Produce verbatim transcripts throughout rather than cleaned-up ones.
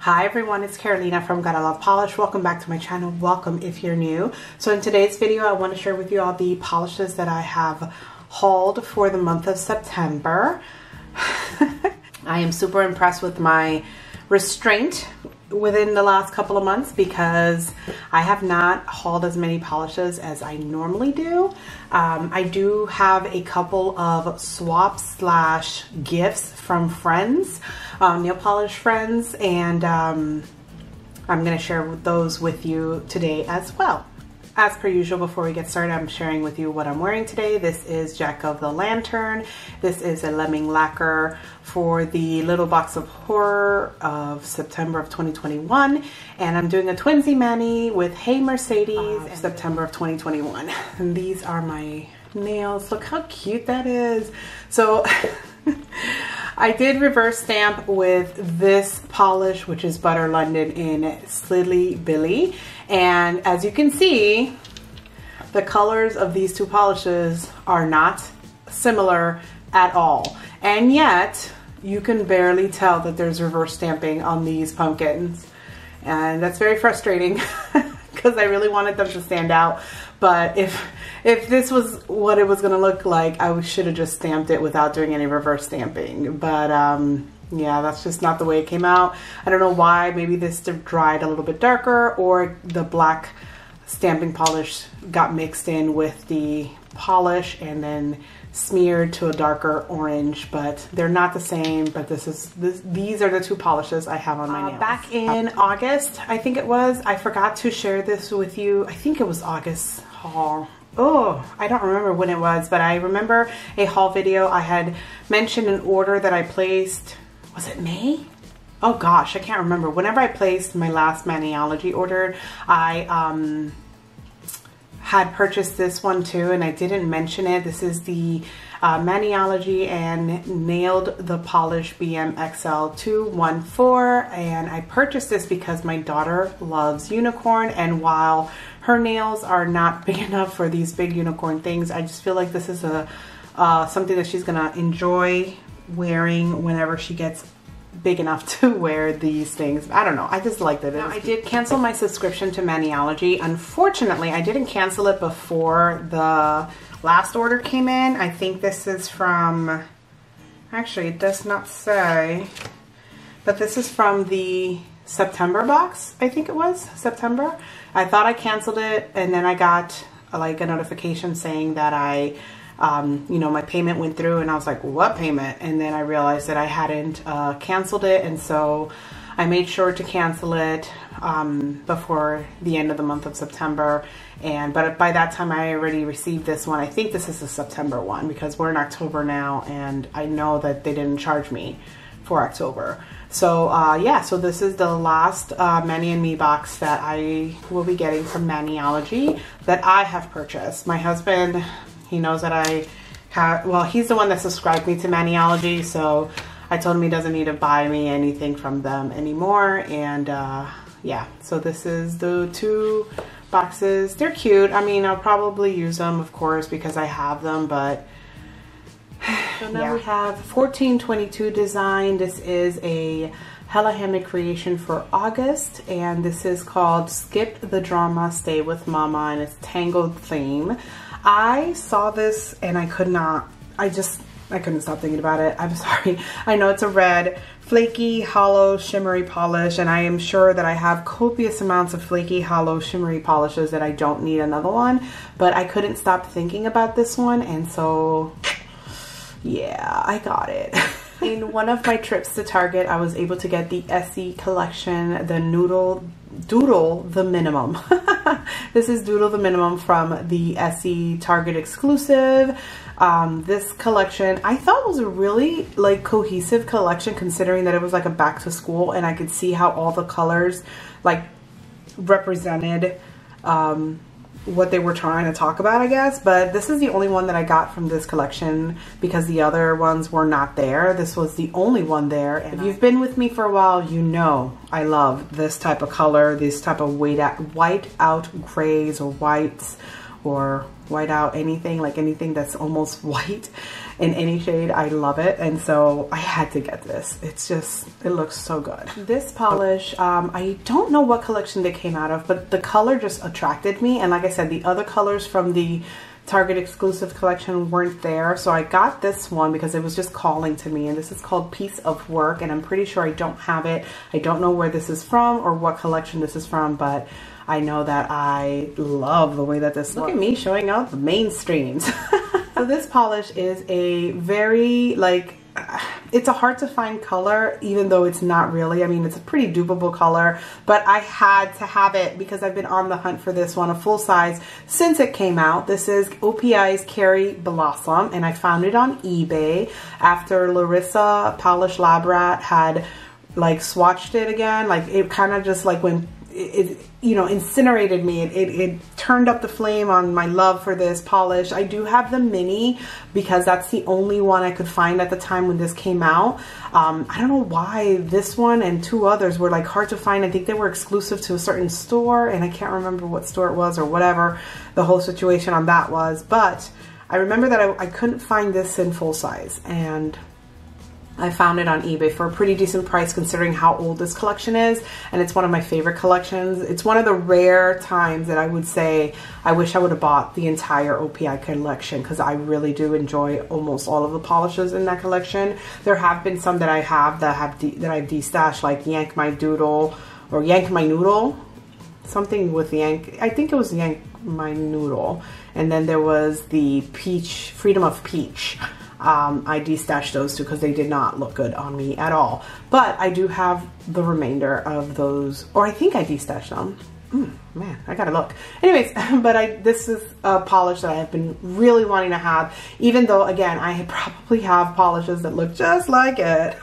Hi everyone, it's Carolina from Gotta Love Polish. Welcome back to my channel. Welcome if you're new. So in today's video, I want to share with you all the polishes that I have hauled for the month of September. I am super impressed with my restraint within the last couple of months because I have not hauled as many polishes as I normally do. Um, I do have a couple of swaps slash gifts from friends, um, nail polish friends, and um, I'm going to share those with you today as well. As per usual, before we get started, I'm sharing with you what I'm wearing today. This is Jack of the Lantern. This is a lemming lacquer for the Little Box of Horror of September of twenty twenty-one. And I'm doing a twinsy mani with Hey Mercedes of September of twenty twenty-one. And these are my nails. Look how cute that is. So I did reverse stamp with this polish, which is Butter London in Slilly Billy. And as you can see, the colors of these two polishes are not similar at all. And yet, you can barely tell that there's reverse stamping on these pumpkins. And that's very frustrating because I really wanted them to stand out. But if if this was what it was going to look like, I should have just stamped it without doing any reverse stamping. But um, yeah, that's just not the way it came out. I don't know why. Maybe this dried a little bit darker, or the black stamping polish got mixed in with the polish and then smeared to a darker orange, but they're not the same. But this is this, these are the two polishes I have on my uh, nails. Back in August, I think it was, I forgot to share this with you. I think it was August haul. Oh, I don't remember when it was, but I remember a haul video. I had mentioned an order that I placed. Was it May? Oh gosh, I can't remember. Whenever I placed my last Maniology order, I um, had purchased this one too, and I didn't mention it. This is the uh, Maniology and Nailed the Polish B M X L two one four, and I purchased this because my daughter loves unicorn, and while her nails are not big enough for these big unicorn things, I just feel like this is a uh, something that she's gonna enjoy wearing whenever she gets big enough to wear these things. I don't know. I just liked it. Now, I did cancel my subscription to Maniology. Unfortunately, I didn't cancel it before the last order came in. I think this is from, actually it does not say, but this is from the September box. I think it was September. I thought I canceled it, and then I got a, like a notification saying that I Um, you know, my payment went through, and I was like, what payment? And then I realized that I hadn't uh, canceled it, and so I made sure to cancel it um, before the end of the month of September. And but by that time I already received this one. I think this is the September one because we're in October now, and I know that they didn't charge me for October. So uh, yeah, so this is the last uh, Mani and Me box that I will be getting from Maniology that I have purchased. My husband, he knows that I have, well, he's the one that subscribed me to Maniology, so I told him he doesn't need to buy me anything from them anymore. And uh, yeah, so this is the two boxes. They're cute. I mean, I'll probably use them, of course, because I have them, but so now yeah. We have fourteen twenty-two design. This is a Hella Handmade creation for August, and this is called Skip the Drama, Stay with Mama, and it's Tangled theme. I saw this and I could not, I just, I couldn't stop thinking about it. I'm sorry. I know it's a red, flaky, hollow, shimmery polish, and I am sure that I have copious amounts of flaky, hollow, shimmery polishes that I don't need another one, but I couldn't stop thinking about this one, and so, yeah, I got it. In one of my trips to Target, I was able to get the Essie collection, the Noodle, Doodle the Minimum. This is Doodle the Minimum from the Essie Target exclusive. Um, this collection I thought was a really like cohesive collection, considering that it was like a back to school, and I could see how all the colors like represented um, what they were trying to talk about, I guess. But this is the only one that I got from this collection because the other ones were not there. This was the only one there. And if you've been with me for a while, you know I love this type of color, this type of white out, white out grays or whites or white out anything, like anything that's almost white in any shade. I love it, and so I had to get this. It's just, it looks so good. This polish, um, I don't know what collection they came out of, but the color just attracted me, and like I said, the other colors from the Target exclusive collection weren't there, so I got this one because it was just calling to me, and this is called Piece of Work, and I'm pretty sure I don't have it. I don't know where this is from or what collection this is from, but I know that I love the way that this looks. Look at me showing out the mainstreams. So this polish is a very, like, it's a hard to find color, even though it's not really. I mean, it's a pretty dupable color, but I had to have it because I've been on the hunt for this one, a full size, since it came out. This is O P I's Carrie Blossom, and I found it on eBay after Larissa Polish Lab Rat had like swatched it again. Like, it kind of just like when it, you know, incinerated me. It, it, it turned up the flame on my love for this polish. I do have the mini because that's the only one I could find at the time when this came out. Um, I don't know why this one and two others were like hard to find. I think they were exclusive to a certain store, and I can't remember what store it was or whatever the whole situation on that was. But I remember that I, I couldn't find this in full size, and I found it on eBay for a pretty decent price considering how old this collection is, and it's one of my favorite collections. It's one of the rare times that I would say I wish I would have bought the entire O P I collection, because I really do enjoy almost all of the polishes in that collection. There have been some that I have that have de that I've destashed, like Yank My Doodle or Yank My Noodle, something with Yank. I think it was Yank My Noodle, and then there was the Peach, Freedom of Peach. Um, I destashed those two because they did not look good on me at all. But I do have the remainder of those, or I think I destashed them. Mm, man, I gotta look. Anyways, but I this is a polish that I have been really wanting to have, even though, again, I probably have polishes that look just like it.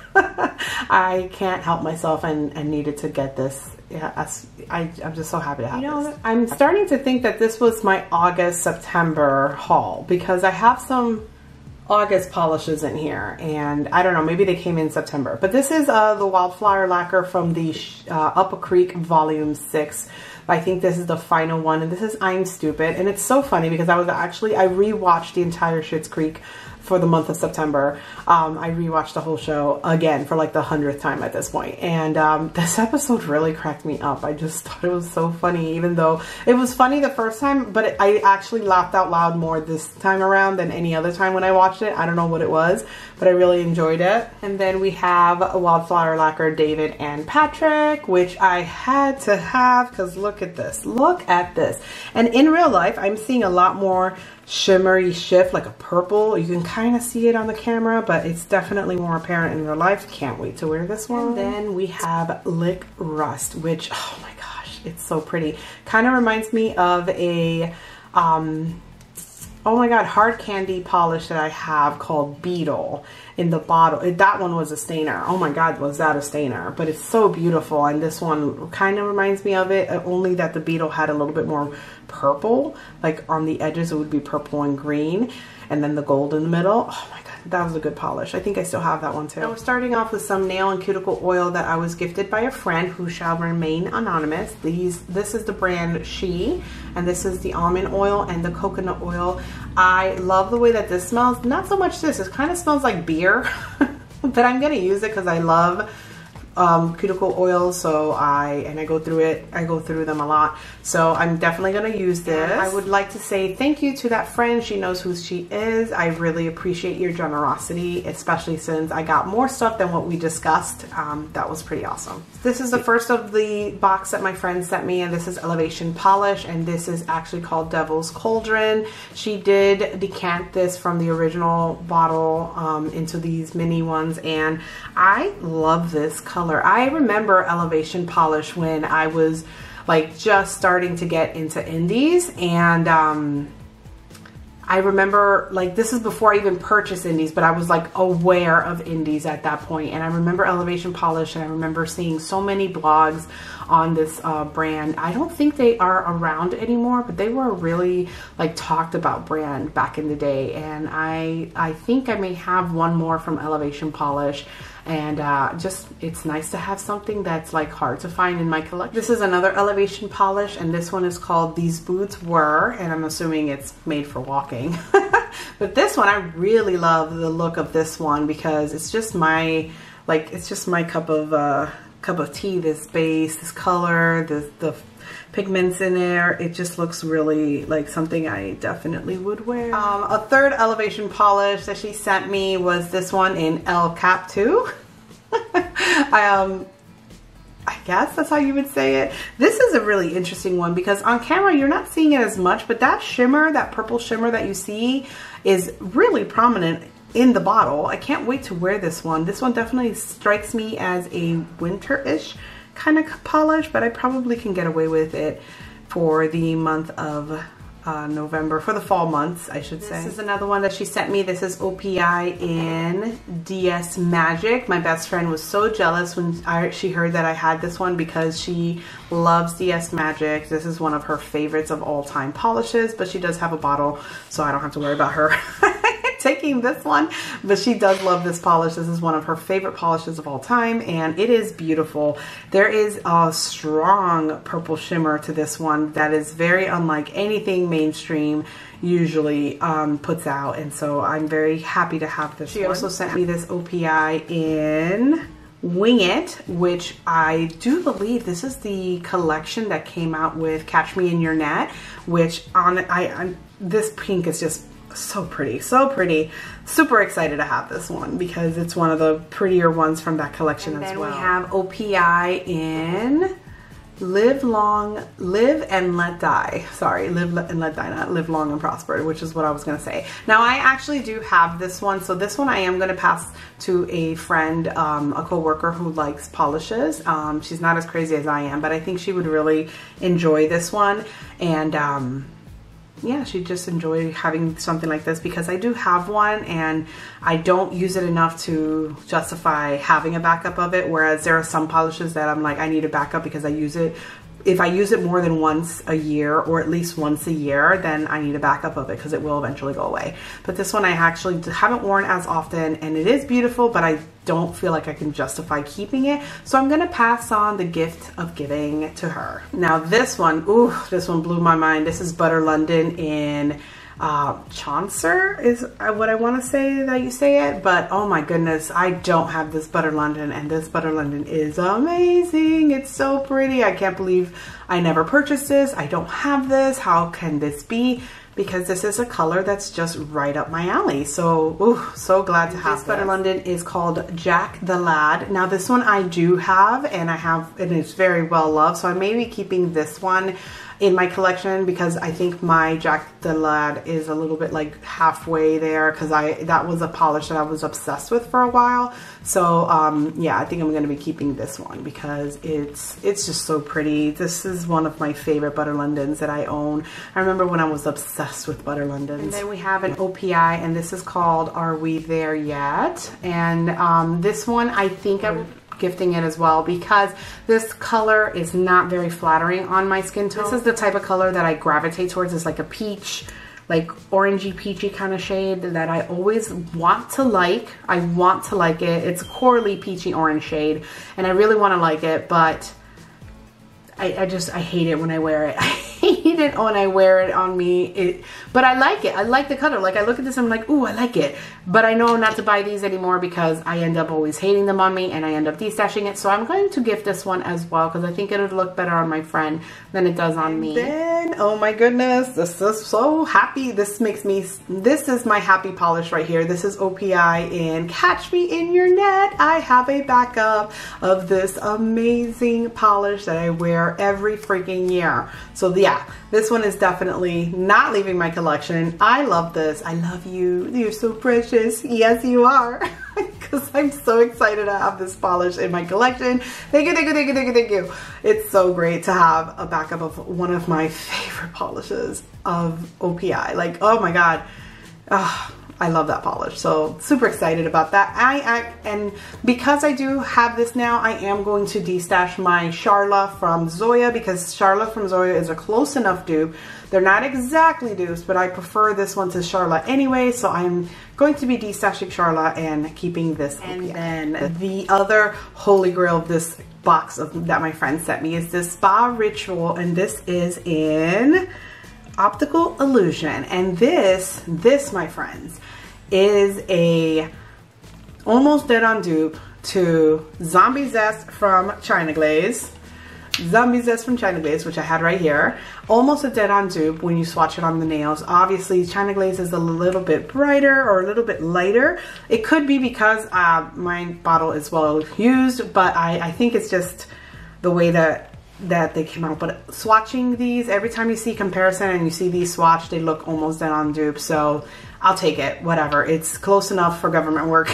I can't help myself and, and needed to get this. Yeah, I, I'm just so happy to have, you know, this. I'm starting to think that this was my August, September haul, because I have some August polishes in here, and I don't know, maybe they came in September. But this is uh, the Wildflower Lacquer from the uh, Up a Creek Volume six. I think this is the final one, and this is I'm Stupid. And it's so funny because I was actually, I rewatched the entire Schitt's Creek for the month of September. Um, I rewatched the whole show again for like the hundredth time at this point. And um, this episode really cracked me up. I just thought it was so funny, even though it was funny the first time, but it, I actually laughed out loud more this time around than any other time when I watched it. I don't know what it was, but I really enjoyed it. And then we have Wildflower Lacquer David and Patrick, which I had to have because look at this. Look at this. And in real life, I'm seeing a lot more shimmery shift, like a purple. You can kind of see it on the camera, but it's definitely more apparent in real life. Can't wait to wear this one. And then we have Lick Rust, which, oh my gosh, it's so pretty. Kind of reminds me of a um oh my god, hard candy polish that I have called Beetle in the bottle. That one was a stainer. Oh my god, was that a stainer? But it's so beautiful, and this one kind of reminds me of it, only that the Beetle had a little bit more purple. Like on the edges it would be purple and green, and then the gold in the middle. Oh my god, that was a good polish. I think I still have that one too. Now we're starting off with some nail and cuticle oil that I was gifted by a friend who shall remain anonymous. These, this is the brand She, and this is the almond oil and the coconut oil. I love the way that this smells. Not so much this, it kind of smells like beer, but I'm gonna use it because I love um, cuticle oil, so I, and I go through it, I go through them a lot, so I'm definitely going to use this. I would like to say thank you to that friend. She knows who she is. I really appreciate your generosity, especially since I got more stuff than what we discussed. Um, that was pretty awesome. This is the first of the box that my friend sent me, and this is Elevation Polish, and this is actually called Devil's Cauldron. She did decant this from the original bottle um, into these mini ones, and I love this color. I remember Elevation Polish when I was like just starting to get into indies, and um, I remember, like, this is before I even purchased indies, but I was like aware of indies at that point. And I remember Elevation Polish, and I remember seeing so many blogs on this uh, brand. I don't think they are around anymore, but they were a really like talked about brand back in the day. And I, I think I may have one more from Elevation Polish. And uh, just, it's nice to have something that's like hard to find in my collection. This is another Elevation Polish, and this one is called These Boots Were, and I'm assuming it's made for walking. But this one, I really love the look of this one because it's just my, like, it's just my cup of, uh, cup of tea, this base, this color, the, the pigments in there. It just looks really like something I definitely would wear. Um, a third Elevation Polish that she sent me was this one in El Cap two. I, um, I guess that's how you would say it. This is a really interesting one because on camera you're not seeing it as much, but that shimmer, that purple shimmer that you see is really prominent in the bottle. I can't wait to wear this one. This one definitely strikes me as a winter-ish kind of polish, but I probably can get away with it for the month of uh, November, for the fall months, I should say. This is another one that she sent me. This is O P I in D S Magic. My best friend was so jealous when I, she heard that I had this one because she loves D S Magic. This is one of her favorites of all time polishes, but she does have a bottle, so I don't have to worry about her taking this one, but she does love this polish. This is one of her favorite polishes of all time, and it is beautiful. There is a strong purple shimmer to this one that is very unlike anything mainstream usually um, puts out, and so I'm very happy to have this. She one. also sent me this O P I in Wing It, which I do believe this is the collection that came out with Catch Me in Your Net, which on I I'm, this pink is just so pretty, so pretty. Super excited to have this one because it's one of the prettier ones from that collection as well. And then we have O P I in Live Long, Live and Let Die. Sorry, Live and Let Die, not Live Long and Prosper, which is what I was going to say. Now, I actually do have this one. So this one I am going to pass to a friend, um, a co-worker who likes polishes. Um, she's not as crazy as I am, but I think she would really enjoy this one. And um, yeah, she just enjoy having something like this because I do have one and I don't use it enough to justify having a backup of it. Whereas there are some polishes that I'm like, I need a backup because I use it. If I use it more than once a year or at least once a year, then I need a backup of it because it will eventually go away. But this one I actually haven't worn as often, and it is beautiful, but I don't feel like I can justify keeping it. So I'm gonna pass on the gift of giving to her. Now this one, ooh, this one blew my mind. This is Butter London in Uh, Chaucer is what I want to say that you say it, but oh my goodness, I don't have this Butter London, and this Butter London is amazing. It's so pretty. I can't believe I never purchased this. I don't have this. How can this be? Because this is a color that's just right up my alley. So, ooh, so glad to have this. Butter London is called Jack the Lad. Now this one I do have, and I have, and it's very well loved. So I may be keeping this one in my collection because I think my Jack the Lad is a little bit like halfway there because I that was a polish that I was obsessed with for a while. So um, yeah, I think I'm going to be keeping this one because it's it's just so pretty. This is one of my favorite Butter Londons that I own. I remember when I was obsessed with Butter Londons. And then we have an O P I, and this is called Are We There Yet? And um, this one I think I gifting it as well because this color is not very flattering on my skin tone. This is the type of color that I gravitate towards. It's like a peach, like orangey peachy kind of shade that I always want to like. I want to like it. It's a corally peachy orange shade and I really want to like it, but I, I just, I hate it when I wear it. I hate it when I wear it on me. It, but I like it. I like the color. Like I look at this and I'm like, ooh, I like it. But I know not to buy these anymore because I end up always hating them on me and I end up destashing it. So I'm going to gift this one as well because I think it would look better on my friend than it does on me. Then, oh my goodness, this is so happy. This makes me, this is my happy polish right here. This is O P I in Catch Me in Your Net. I have a backup of this amazing polish that I wear every freaking year. So yeah, this one is definitely not leaving my collection. I love this. I love you. You're so precious. Yes, you are. Because I'm so excited to have this polish in my collection. Thank you, thank you, thank you, thank you, thank you. It's so great to have a backup of one of my favorite polishes of O P I. Like, oh my God. Oh, I love that polish. So super excited about that. I, I and because I do have this now, I am going to destash my Charla from Zoya, because Charla from Zoya is a close enough dupe. They're not exactly dupes, but I prefer this one to Charla anyway, so I'm going to be destashing Charla and keeping this. And then the other holy grail of this box of, that my friend sent me is this Spa Ritual, and this is in Optical Illusion. And this, this my friends, is a almost dead on dupe to Zombie Zest from China Glaze. Zombie Zest from China Glaze, which I had right here. Almost a dead on dupe when you swatch it on the nails. Obviously, China Glaze is a little bit brighter or a little bit lighter. It could be because uh, my bottle is well used, but I, I think it's just the way that that they came out. But swatching these, every time you see comparison and you see these swatched, they look almost dead on dupe. So I'll take it, whatever. It's close enough for government work.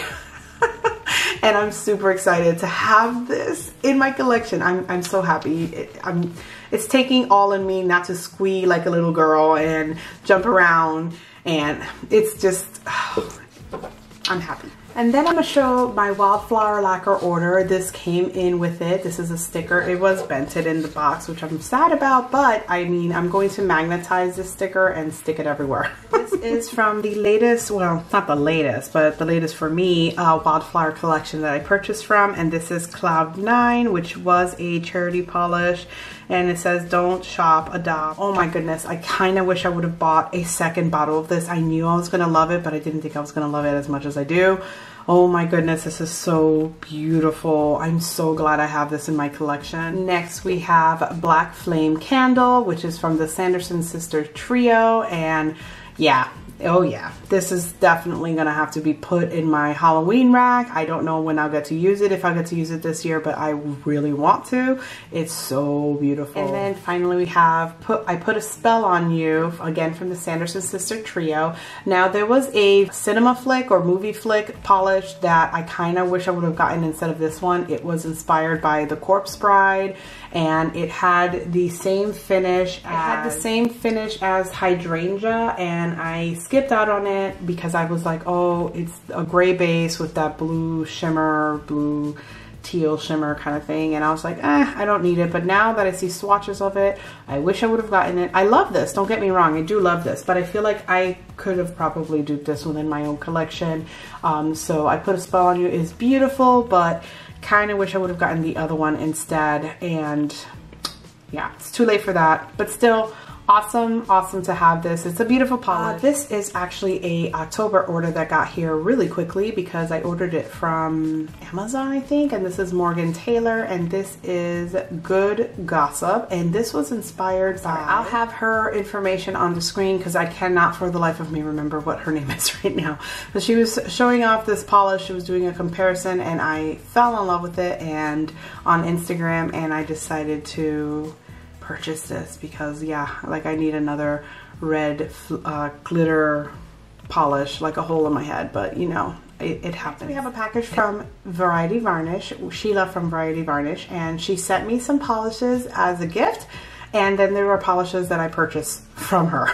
And I'm super excited to have this in my collection. I'm, I'm so happy. It, I'm, it's taking all in me not to squee like a little girl and jump around. And it's just, oh, I'm happy. And then I'm going to show my Wildflower Lacquer order. This came in with it. This is a sticker. It was vented in the box, which I'm sad about, but I mean, I'm going to magnetize this sticker and stick it everywhere. This is from the latest, well, not the latest, but the latest for me, uh, Wildflower collection that I purchased from. And this is Cloud nine, which was a charity polish. And it says, don't shop, adopt. Oh my goodness, I kind of wish I would have bought a second bottle of this. I knew I was going to love it, but I didn't think I was going to love it as much as I do. Oh my goodness, this is so beautiful. I'm so glad I have this in my collection. Next, we have Black Flame Candle, which is from the Sanderson Sister Trio. And yeah, oh yeah, this is definitely gonna have to be put in my Halloween rack. I don't know when I'll get to use it, if I get to use it this year, but I really want to. It's so beautiful. And then finally we have put I Put a Spell on You, again from the Sanderson Sister Trio. Now there was a cinema flick or movie flick polish that I kind of wish I would have gotten instead of this one. It was inspired by The Corpse Bride, and it had the same finish. It had the same finish as Hydrangea, and I skipped out on it because I was like, oh, it's a gray base with that blue shimmer, blue teal shimmer kind of thing, and I was like, eh, I don't need it. But now that I see swatches of it, I wish I would have gotten it. I love this, don't get me wrong, I do love this, but I feel like I could have probably duped this one in my own collection. Um, so I Put a Spell on You is beautiful, but kind of wish I would have gotten the other one instead. And yeah, it's too late for that, but still awesome, awesome to have this. It's a beautiful polish. Uh, this is actually a October order that got here really quickly because I ordered it from Amazon, I think, and this is Morgan Taylor, and this is Good Gossip, and this was inspired by, I'll have her information on the screen because I cannot for the life of me remember what her name is right now. But she was showing off this polish, she was doing a comparison, and I fell in love with it and on Instagram, and I decided to purchase this because yeah, like I need another red uh, glitter polish, like a hole in my head, but you know, it, it happens. We have a package from Variety Varnish, Sheila from Variety Varnish, and she sent me some polishes as a gift, and then there were polishes that I purchased from her.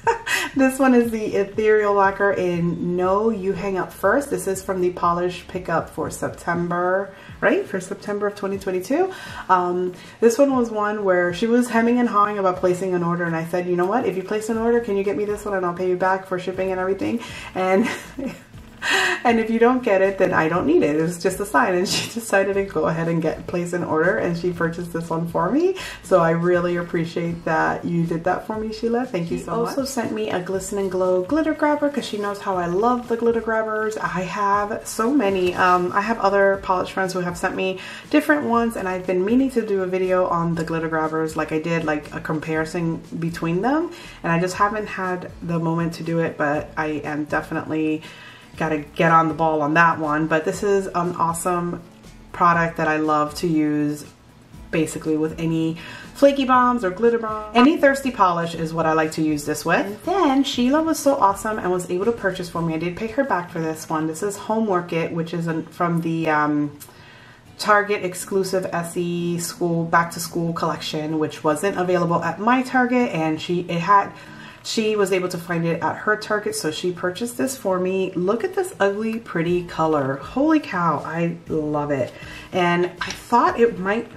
This one is the Ethereal Lacquer in No You Hang Up First. This is from the polish pickup for September, right? For September of twenty twenty-two. Um, this one was one where she was hemming and hawing about placing an order, and I said, you know what? If you place an order, can you get me this one and I'll pay you back for shipping and everything? And and if you don't get it, then I don't need it. It was just a sign. And she decided to go ahead and get place an order, and she purchased this one for me. So I really appreciate that you did that for me, Sheila. Thank you so much. She also sent me a Glisten and Glow glitter grabber because she knows how I love the glitter grabbers. I have so many. Um, I have other polish friends who have sent me different ones, and I've been meaning to do a video on the glitter grabbers like I did, like a comparison between them, and I just haven't had the moment to do it, but I am definitely gotta get on the ball on that one. But this is an awesome product that I love to use basically with any flaky bombs or glitter bombs. Any thirsty polish is what I like to use this with. And then Sheila was so awesome and was able to purchase for me. I did pay her back for this one. This is Homework It, which is an, from the um, Target exclusive S E school back to school collection, which wasn't available at my Target, and she it had She was able to find it at her Target, so she purchased this for me. Look at this ugly, pretty color. Holy cow, I love it. And I thought it might,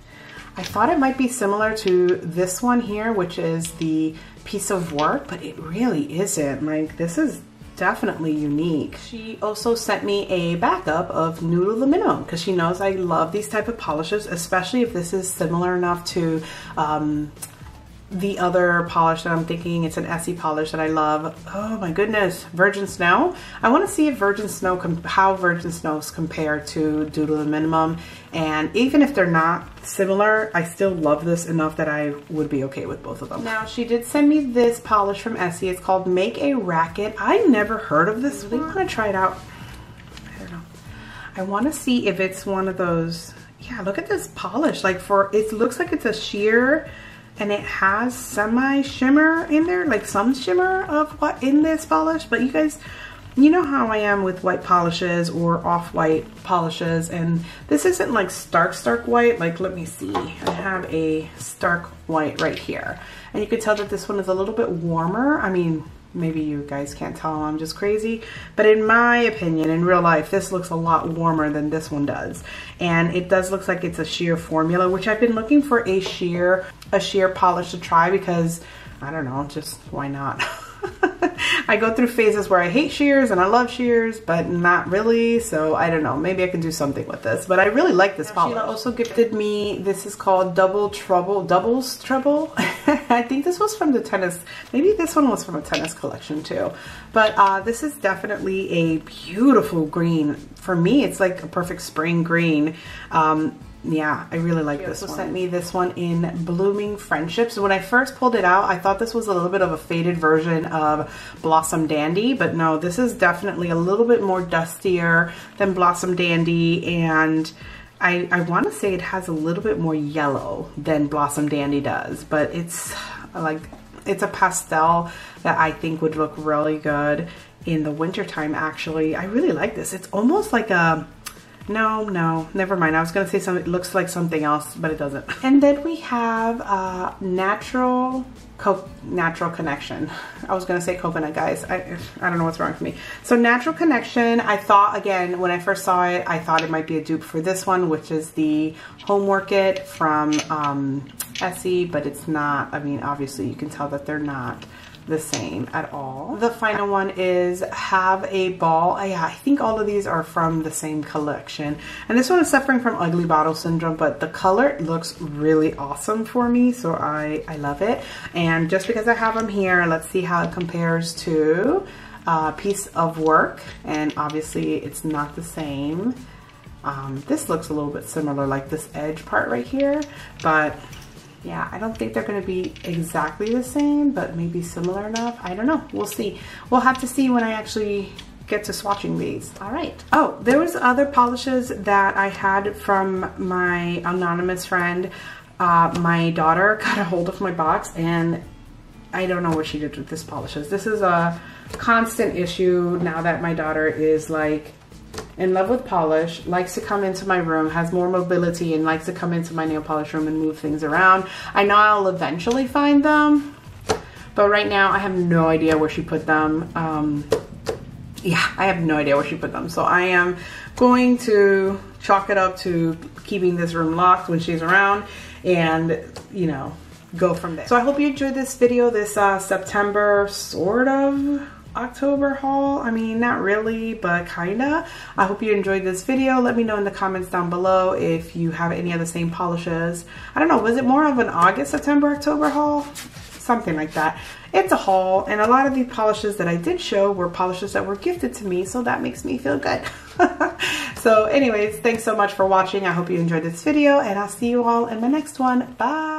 I thought it might be similar to this one here, which is the Piece of Work, but it really isn't. Like, this is definitely unique. She also sent me a backup of Noodle the Minimum because she knows I love these type of polishes, especially if this is similar enough to um, the other polish that I'm thinking. It's an Essie polish that I love. Oh my goodness, Virgin Snow. I want to see if Virgin Snow, how Virgin Snows compare to Doodle the Minimum. And even if they're not similar, I still love this enough that I would be okay with both of them. Now, she did send me this polish from Essie. It's called Make a Racket. I never heard of this. I really want to try it out. I don't know. I want to see if it's one of those. Yeah, look at this polish. Like, for, it looks like it's a sheer, and it has semi shimmer in there, like some shimmer of what in this polish. But you guys, you know how I am with white polishes or off-white polishes, and this isn't like stark, stark white. Like, let me see. I have a stark white right here, and you can tell that this one is a little bit warmer. I mean, maybe you guys can't tell, I'm just crazy, but in my opinion, in real life, this looks a lot warmer than this one does. And it does look like it's a sheer formula, which I've been looking for a sheer, a sheer polish to try because, I don't know, just why not? I go through phases where I hate shears and I love shears, but not really. So I don't know, maybe I can do something with this, but I really like this polish. Sheila also gifted me, this is called Double Trouble, Doubles Trouble. I think this was from the tennis, maybe this one was from a tennis collection too. But uh, this is definitely a beautiful green. For me, it's like a perfect spring green. Um, Yeah, I really like this one. She also sent me this one in Blooming Friendships. When I first pulled it out, I thought this was a little bit of a faded version of Blossom Dandy, but no, this is definitely a little bit more dustier than Blossom Dandy, and I, I want to say it has a little bit more yellow than Blossom Dandy does, but it's like, it's a pastel that I think would look really good in the wintertime, actually. I really like this. It's almost like a, No, no, never mind. I was gonna say something, it looks like something else, but it doesn't. And then we have uh, Natural Co Natural Connection. I was gonna say coconut, guys. I, I don't know what's wrong with me. So Natural Connection, I thought, again, when I first saw it, I thought it might be a dupe for this one, which is the Homework It from um, Essie, but it's not. I mean, obviously you can tell that they're not the same at all. The final one is Have a Ball. Yeah, I think all of these are from the same collection. And this one is suffering from ugly bottle syndrome, but the color looks really awesome for me, so I, I love it. And just because I have them here, let's see how it compares to uh, Piece of Work. And obviously it's not the same. Um, this looks a little bit similar, like this edge part right here, but yeah, I don't think they're going to be exactly the same, but maybe similar enough. I don't know. We'll see. We'll have to see when I actually get to swatching these. All right. Oh, there was other polishes that I had from my anonymous friend. Uh, my daughter got a hold of my box, and I don't know what she did with this polishes. This is a constant issue now that my daughter is like in love with polish, likes to come into my room, has more mobility, and likes to come into my nail polish room and move things around. I know I'll eventually find them, but right now I have no idea where she put them. Um, yeah, I have no idea where she put them. So I am going to chalk it up to keeping this room locked when she's around, and, you know, go from there. So I hope you enjoyed this video, this uh, September sort of October haul. I mean, not really, but kinda. I hope you enjoyed this video. Let me know in the comments down below if you have any of the same polishes. I don't know, was it more of an August, September, October haul? Something like that. It's a haul, and a lot of the polishes that I did show were polishes that were gifted to me, so that makes me feel good. So anyways, thanks so much for watching. I hope you enjoyed this video, and I'll see you all in my next one. Bye!